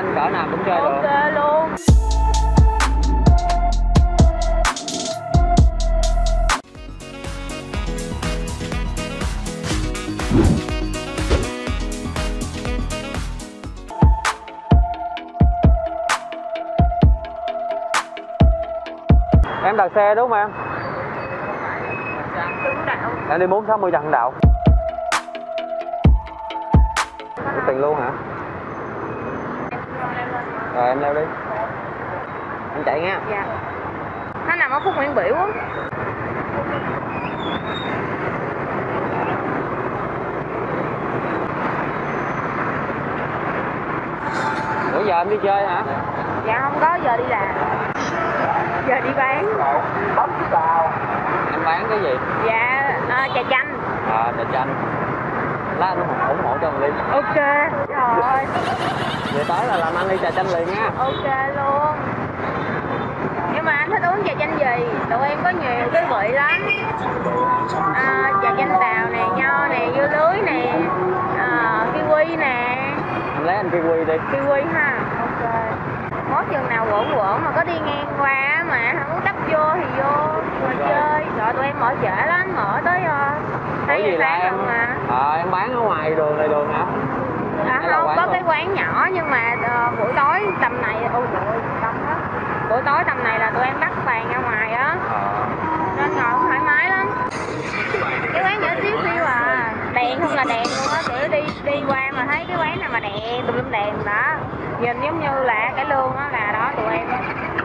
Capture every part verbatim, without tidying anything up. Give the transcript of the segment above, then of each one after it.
anh cỡ nào cũng chơi được. Ok luôn. Em đặt xe đúng không em? Đúng đạo. Em đi bốn sáu mươi Trần Đạo. Có tiền luôn hả? Rồi em leo đi. Em chạy nha. Dạ. Nó nằm ở Phúc Nguyễn Biểu á. Bữa giờ em đi chơi hả? Dạ không có, giờ đi làm. Giờ đi bán. Em bán cái gì? Dạ à, trà chanh. À, trà chanh. Lát anh ủng hộ cho mình đi. Ok. Rồi. Về tới là làm ăn đi trà chanh liền nha. Ok luôn. Nhưng mà anh thích uống trà chanh gì? Tụi em có nhiều cái vị lắm. À, trà chanh tàu nè, nho nè, dưa lưới nè, à, kiwi nè. Em lấy anh kiwi đi. Kiwi ha. Ok. Mốt chừng nào quẩn quẩn mà có đi ngang qua mà không muốn đắp vô thì vô ngồi chơi. Rồi tụi em mở trễ lắm, mở tới hai giờ sáng em... luôn mà. Ờ, em bán ở ngoài đường này đường hả? À không, có cái quán nhỏ nhưng mà uh, buổi tối tầm này, ôi trời ơi, đông đó. Buổi tối tầm này là tụi em bắt bàn ra ngoài á. Ờ. Nên ngồi cũng thoải mái lắm. Cái quán nhỏ xíu xíu à, đèn không là đèn luôn á, kiểu đi đi qua mà thấy cái quán nào mà đèn, tùm lum đèn đó. Nhìn giống như là cái lương á là đó tụi em.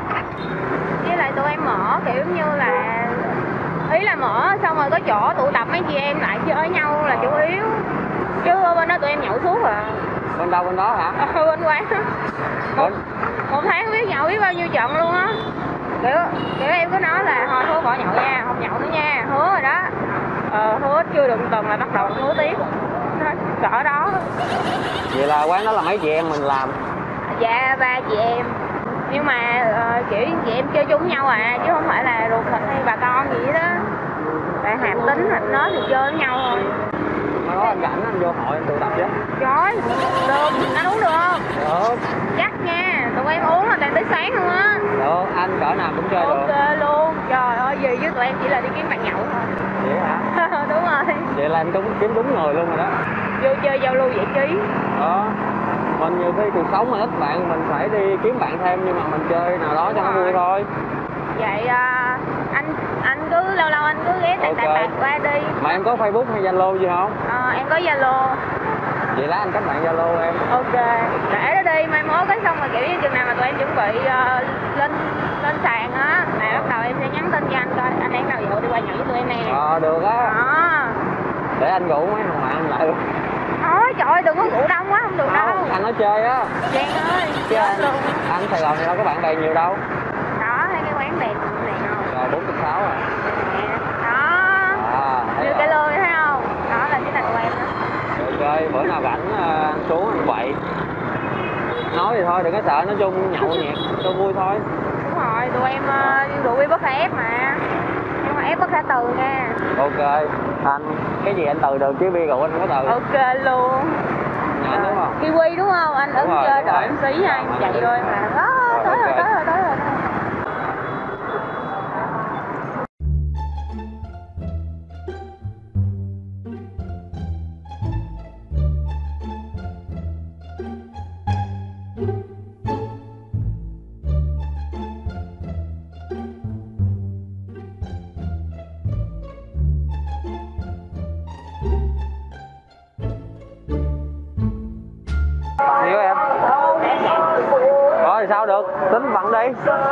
Với lại tụi em mở kiểu như là ý là mở xong rồi có chỗ tụ tập mấy chị em lại chơi với nhau là chủ yếu. Chứ bên đó tụi em nhậu suốt à. Bên đâu bên đó hả? Ờ, bên quán đó. Một, một tháng biết nhậu biết bao nhiêu trận luôn á. Kiểu, kiểu em cứ nói là thôi thôi bỏ nhậu nha, không nhậu nữa nha, hứa rồi đó. Ờ, hứa chưa được tuần là bắt đầu hứa tiếp. Cỡ đó. Vậy là quán đó là mấy chị em mình làm? Dạ, ba chị em. Nhưng mà uh, kiểu chị em chơi chung nhau à, chứ không phải là ruột thịt hay bà con gì đó. Tại hạp tính thịt nó thì chơi với nhau thôi. Mai đó anh rảnh anh vô hội anh tụ tập chứ? Trời, được, anh uống được không? Được. Chắc nha, tụi em uống là toàn tới sáng luôn á. Được, anh cỡ nào cũng chơi ok được. Ok luôn, trời ơi gì với tụi em chỉ là đi kiếm bạn nhậu thôi. Vậy hả? Đúng rồi. Vậy là anh cũng kiếm đúng người luôn rồi đó. Vô chơi giao lưu giải trí. Đó. Mình nhiều khi cuộc sống mà ít bạn mình phải đi kiếm bạn thêm nhưng mà mình chơi nào đó cho nó vui thôi. Vậy à, anh anh cứ lâu lâu anh cứ ghé tạt tạt tạt qua đi. Mà em có Facebook hay Zalo gì không? Ờ, em có Zalo. Vậy lá anh kết bạn Zalo em. Ok, để đó đi, mai mốt cái xong rồi kiểu như chừng nào mà tụi em chuẩn bị uh, lên lên sàn á, là bắt đầu em sẽ nhắn tin cho anh coi anh đang nào vụ đi qua nhậu với tụi em nè. Ờ, được á. Đó. Để anh rủ mấy thằng bạn lại luôn. Thôi trời ơi, đừng có rủ đông quá, không được đâu. Anh nói chơi á. Giang ơi, Chơi chết luôn. Anh Sài Gòn này đâu có bạn bè nhiều đâu. Đó, thấy cái quán đèn đèn không? Rồi bốn chục sáu à. Đó. À, như cái lôi thấy không? Đó là cái là tụi em đó. Được chơi, bữa nào rảnh anh xuống anh quậy. Nói thì thôi, đừng có sợ, nói chung nhậu nhẹt cho vui thôi. Đúng rồi, tụi em uh, rượu bia bất khả ép mà. Nhưng mà ép bất khả từ nha. Ok, anh, cái gì anh từ được chứ bia rượu anh không có từ. Ok luôn. Nhớ đúng không? Kiwi đúng không? Anh ứng chơi đợi em xí nha, em chạy rồi mà. Đó, tới rồi, tới rồi, tới rồi. Hiểu em. Rồi sao được, tính phận đi.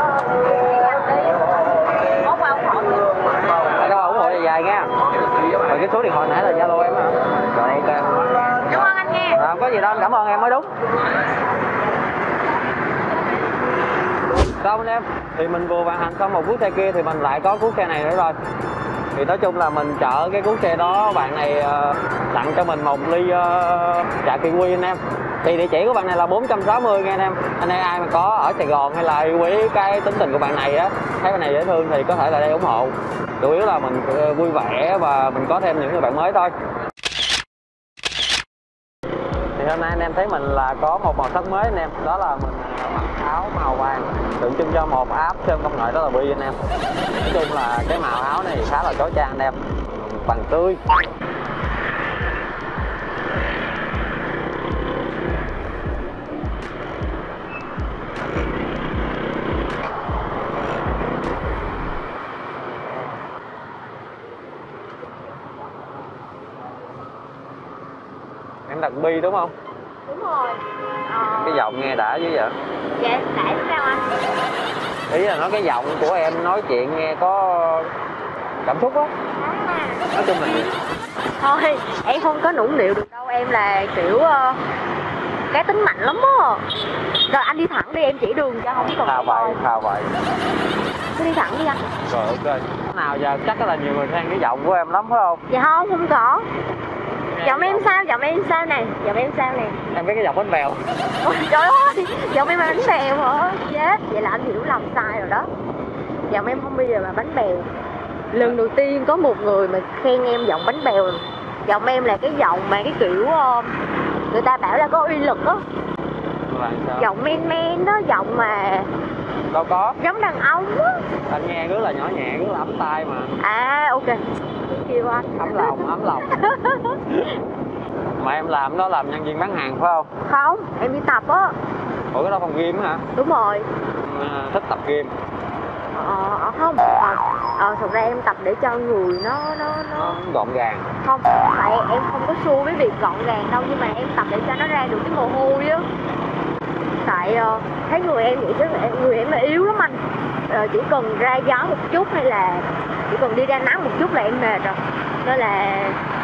Các bạn ủng hộ dài dài nha. Rồi cái số điện thoại nãy là Zalo em hả? Rồi ok. Cảm ơn anh nha. À, không có gì đâu, anh cảm ơn em mới đúng. Sao anh em? Thì mình vừa hoàn thành xong một cuốc xe kia thì mình lại có cuốc xe này nữa rồi. Thì nói chung là mình chở cái cuốc xe đó, bạn này uh, tặng cho mình một ly uh, trà kiwi anh em. Thì địa chỉ của bạn này là bốn trăm sáu mươi nha anh em. Anh em ai mà có ở Sài Gòn hay là yêu quý cái tính tình của bạn này á, thấy bạn này dễ thương thì có thể là đây ủng hộ. Chủ yếu là mình uh, vui vẻ và mình có thêm những người bạn mới thôi. Thì Thì hôm nay anh em thấy mình là có một màu sắc mới anh em, đó là mình mặc áo màu vàng tượng trưng cho một app sơn công nghệ, đó là Bi anh em. Nói chung là cái màu áo này khá là chói chang anh em, vàng tươi. Em đặt Bi đúng không? Đúng rồi. Ờ... Cái giọng nghe đã dữ vậy? Dạ, đã sao anh? Ý là nói cái giọng của em nói chuyện nghe có cảm xúc á. À. Nói chung là thôi em không có nũng nịu được đâu, em là kiểu uh, cái tính mạnh lắm á. Rồi anh đi thẳng đi, em chỉ đường cho, không cần thà vậy thà vậy cứ đi thẳng đi anh. rồi ok. Nào giờ chắc là nhiều người khen cái giọng của em lắm phải không? Dạ không, không có. Giọng em sao, giọng em sao này, giọng em sao nè. Em biết cái giọng bánh bèo. Ôi trời ơi, giọng em là bánh bèo hả? Chết, vậy là anh hiểu lầm sai rồi đó. Giọng em không bao giờ là bánh bèo. Lần đầu tiên có một người mà khen em giọng bánh bèo. Giọng em là cái giọng mà cái kiểu người ta bảo là có uy lực á. Giọng men men đó, giọng mà đâu có giống đàn ông á. Anh nghe rất là nhỏ nhẹ, rất là ấm tai mà. À ok, kêu anh ấm lòng ấm lòng. Mà em làm đó làm nhân viên bán hàng phải không? Không, em đi tập á. Ủa cái đó phòng gym hả? Đúng rồi. À, thích tập gym. Ờ không, ờ, ờ thực ra em tập để cho người nó nó nó, nó gọn gàng. Không, tại em không có xu với việc gọn gàng đâu, nhưng mà em tập để cho nó ra được cái mồ hôi á. Tại uh, thấy người em vậy chứ người em là yếu lắm anh. Uh, chỉ cần ra gió một chút hay là chỉ cần đi ra nắng một chút là em mệt rồi. Nên là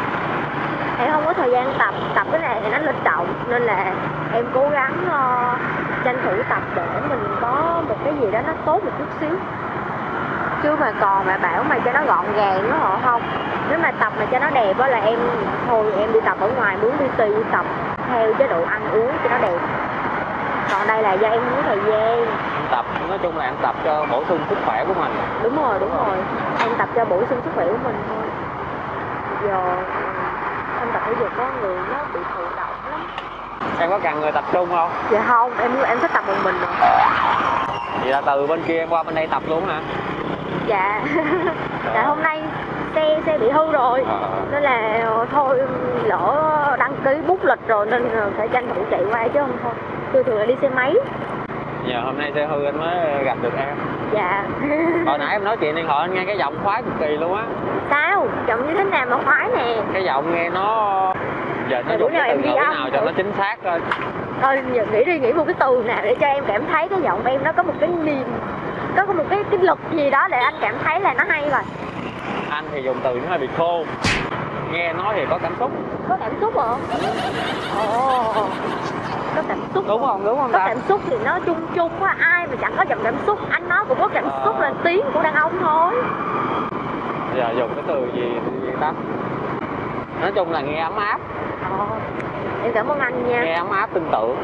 em không có thời gian tập, tập cái này thì nó linh động, nên là em cố gắng uh, tranh thủ tập để mình có một cái gì đó nó tốt một chút xíu. Chứ mà còn mà bảo mà cho nó gọn gàng nó họ không. Nếu mà tập mà cho nó đẹp đó là em thôi em đi tập ở ngoài, muốn đi tùy tập theo chế độ ăn uống cho nó đẹp. Còn đây là do em không có thời gian. Em tập, nói chung là em tập cho bổ sung sức khỏe của mình. Đúng rồi, đúng rồi. Em tập cho bổ sung sức khỏe của mình thôi. Giờ em tập thể dục có người nó bị thụ động lắm. Em có cần người tập trung không? Dạ không, em em thích tập một mình rồi. Vậy là từ bên kia em qua bên đây tập luôn hả? Dạ. Dạ hôm nay xe xe bị hư rồi. À. Nên là thôi lỡ đăng ký bút lịch rồi nên phải tranh thủ chạy qua chứ không thôi. Tôi thường là đi xe máy. Giờ hôm nay xe hư anh mới gặp được em. Dạ. Hồi nãy em nói chuyện điện thoại anh nghe cái giọng khoái cực kỳ luôn á. Sao? Giọng như thế nào mà khoái nè? Cái giọng nghe nó giờ nó dùng cái từ ngữ nào cho nó chính xác thôi. Thôi giờ nghĩ đi, nghĩ một cái từ nào để cho em cảm thấy cái giọng em nó có một cái niềm, có một cái cái lực gì đó để anh cảm thấy là nó hay rồi. Anh thì dùng từ nó hơi bị khô, nghe nói thì có cảm xúc. Có cảm xúc hả? Ồ, có cảm xúc. Đúng không? Đúng không có ta? Cảm xúc thì nó chung chung quá, ai mà chẳng có giọng cảm xúc. Anh nói cũng có cảm à... xúc là tiếng của đàn ông thôi. Giờ dùng cái từ gì gì ta? Nói chung là nghe ấm áp. Ờ, em cảm ơn anh nha. Nghe ấm áp tin tưởng.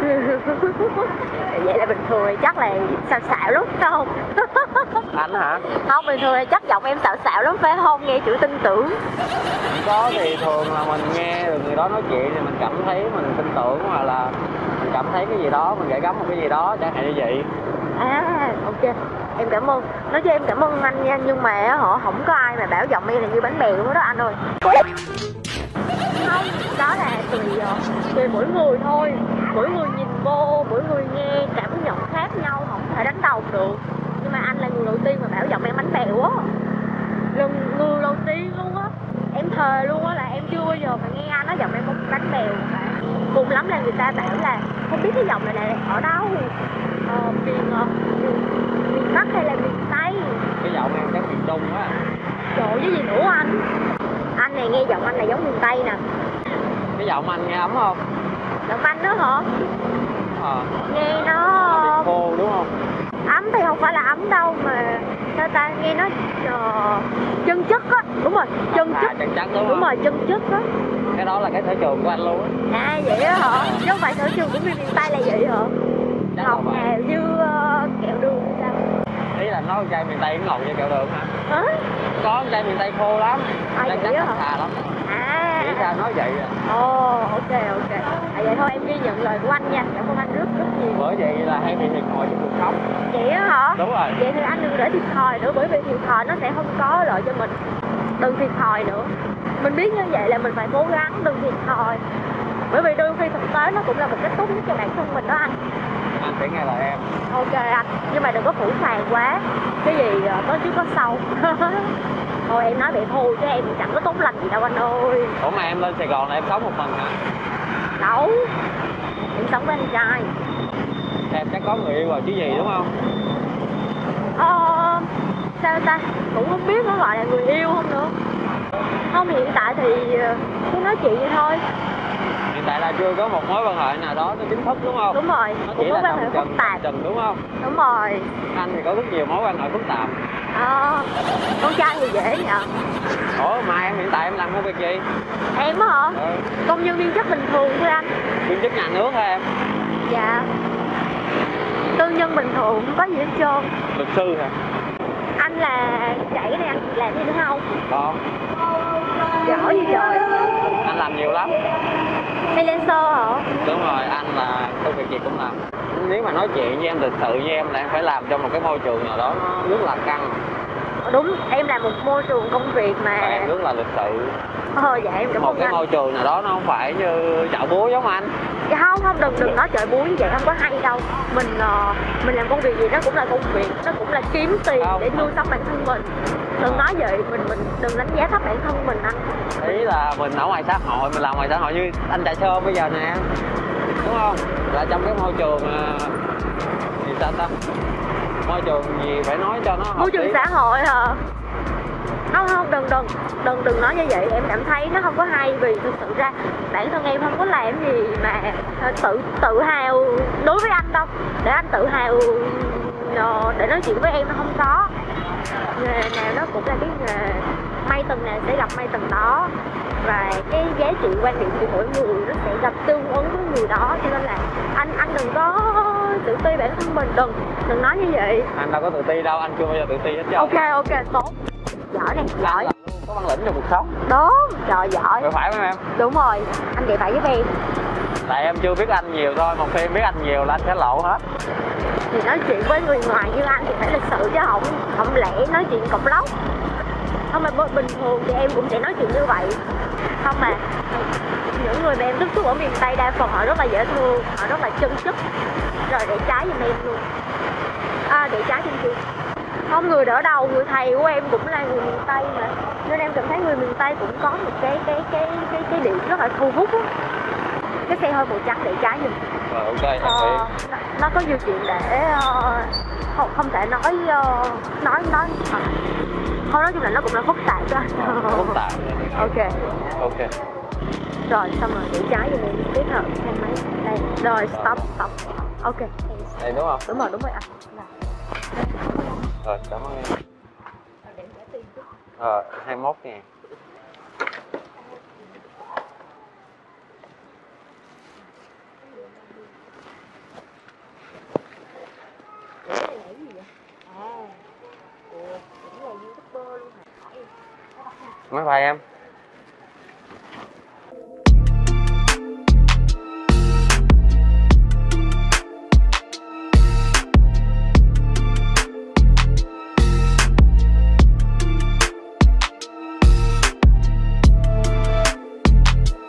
Vậy là bình thường thì chắc là xạo xạo lắm phải không? Anh hả? Không, bình thường thì chắc giọng em xạo xạo lắm phải không? Nghe chữ tin tưởng. Không có, thì thường là mình nghe được người đó nói chuyện thì mình cảm thấy mình tin tưởng, hoặc là mình cảm thấy cái gì đó, mình gửi gắm một cái gì đó chẳng hạn như vậy. À ok, em cảm ơn. Nói cho em cảm ơn anh nha, nhưng mà họ không có ai mà bảo giọng em là như bánh bèo luôn đó anh ơi. Không, đó là tùy tùy mỗi người thôi. Mỗi người nhìn vô, mỗi người nghe cảm nhận khác nhau, không thể đánh đồng được. Nhưng mà anh là người đầu tiên mà bảo giọng em bánh bèo á. Lần người đầu tiên luôn á. Em thề luôn á là em chưa bao giờ mà nghe anh nói giọng em bánh bèo cả. Cùng lắm là người ta bảo là không biết cái giọng này là ở đâu, ờ, miền, uh, miền Bắc hay là miền Tây. Cái giọng em chắc miền Trung á. Trời ơi, cái gì nữa anh? Anh này nghe giọng anh là giống miền Tây nè. Cái giọng anh nghe ấm không? Giọng anh đó hả? À. Nghe nó... Nó bị khô đúng không? Ấm thì không phải là ấm đâu mà sao ta, nghe nó uh, chân chất á. Đúng rồi, chân à, chất. Chân chất đúng, đúng rồi, chân chất á. Cái đó là cái sở trường của anh luôn á. À vậy á hả? Chứ không phải sở trường của miền Tây là vậy hả? Chắc ngọt ngào như uh, kẹo đường sao? Ý là nói con trai miền Tây ngọt như kẹo đường hả? Hả? Có con trai miền Tây khô lắm. À, chắc vậy chắc hả? thà lắm. À. Nghĩ sao nói vậy à? Ồ, oh, ok ok. vậy thôi, em ghi nhận lời của anh nha, cảm ơn anh rất rất nhiều. Bởi vậy là hay bị thiệt thòi trong cuộc sống. Vậy á hả? Đúng rồi. Vậy thì anh đừng để thiệt thòi nữa, bởi vì thiệt thòi nó sẽ không có lợi cho mình. Đừng thiệt thòi nữa. Mình biết như vậy là mình phải cố gắng, đừng thiệt thòi. Bởi vì đôi khi thực tế nó cũng là một cách tốt nhất cho bản thân mình đó anh. Anh sẽ nghe lời em. Ok anh, nhưng mà đừng có phủ phàng quá. Cái gì có trước có sau. Thôi em nói vậy thôi chứ em chẳng có tốt lành gì đâu anh ơi. Ủa mà em lên Sài Gòn là em sống một mình hả? Đâu, em sống với anh trai. Em chắc có người yêu rồi chứ gì đúng không? Ờ, sao ta, cũng không biết nó gọi là người yêu không nữa. Không, hiện tại thì cứ nói chuyện vậy thôi. Hiện tại là chưa có một mối quan hệ nào đó nó chính thức đúng không? Đúng rồi, Nó cũng chỉ có là quan hệ trần phức tạp. trần đúng không? Đúng rồi. Anh thì có rất nhiều mối quan hệ phức tạp. Ờ, con trai thì dễ nhờ. Ủa mà em hiện tại em làm công việc gì? Em á hả? Ừ. Công nhân viên chức bình thường thôi anh. Viên chức nhà nước hả em? Dạ. Tư nhân bình thường, không có gì hết trơn. Luật sư hả? Anh là chạy cái này anh làm gì nữa không? Có. Giỏi gì trời. Anh làm nhiều lắm. Freelancer hả? Đúng rồi, anh là công việc gì cũng làm. Nếu mà nói chuyện với em lịch sự với em là em phải làm trong một cái môi trường nào đó nó rất là căng. Đúng, em làm một môi trường công việc mà. Và em rất là lịch sự. Ờ, dạ em cảm Một ơn cái anh. môi trường nào đó nó không phải như chợ búa giống anh. Dạ không, không, đừng đừng nói trời búa như vậy, không có hay đâu. Mình uh, mình làm công việc gì nó cũng là công việc, nó cũng là kiếm tiền Không. để nuôi sống bản thân mình. Đừng nói vậy, mình mình đừng đánh giá thấp bản thân mình anh. Ý là mình ở ngoài xã hội, mình làm ngoài xã hội như anh chạy xe bây giờ nè. Đúng không? Là trong cái môi trường uh, gì sao ta? Môi trường gì phải nói cho nó hợp Môi trường lý. xã hội hả? Không, không, đừng, đừng, đừng, đừng nói như vậy, em cảm thấy nó không có hay. Vì thực sự ra bản thân em không có làm gì mà tự tự hào đối với anh đâu. Để anh tự hào để nói chuyện với em nó không có. Nghề nào nó cũng là cái nghề, may tầng nào sẽ gặp may tầng đó. Và cái giá trị quan điểm của mỗi người nó sẽ gặp tương ứng với người đó. Cho nên là anh anh đừng có tự ti bản thân mình, đừng đừng nói như vậy. Anh đâu có tự ti đâu, anh chưa bao giờ tự ti hết trơn. Ok, ok, tốt. Giỏi nè, giỏi. Anh luôn có bản lĩnh trong cuộc sống. Đúng, trời giỏi. Phải phải không em? Đúng rồi, anh vậy vậy với em. Tại em chưa biết anh nhiều thôi, một khi em biết anh nhiều là anh sẽ lộ hết. Thì nói chuyện với người ngoài như anh thì phải lịch sự chứ không không lẽ nói chuyện cọc lóc. Không mà bình thường thì em cũng sẽ nói chuyện như vậy. Không mà những người mà em tiếp xúc ở miền Tây đa phần họ rất là dễ thương, họ rất là chân chất. Rồi để trái giùm em luôn. À, để trái trên kia. Không, người đỡ đầu, người thầy của em cũng là người miền Tây mà. Nên em cảm thấy người miền Tây cũng có một cái cái cái cái cái điểm rất là thu hút á. Cái xe hơi màu trắng để trái giùm. Rồi ok, em Ờ, nó, nó có nhiều chuyện để uh, không không thể nói uh, nói nói uh, thôi nói chung là nó cũng là phức tạp đó. Ờ, phức tạp. Ok. Ok. Rồi xong rồi để trái giùm em tiếp hợp xe máy đây. Rồi stop stop. Ok. Đây đúng không? Đúng rồi, đúng rồi anh. Rồi, cảm ơn em. Ờ, hai mươi mốt ngàn. Máy bay em.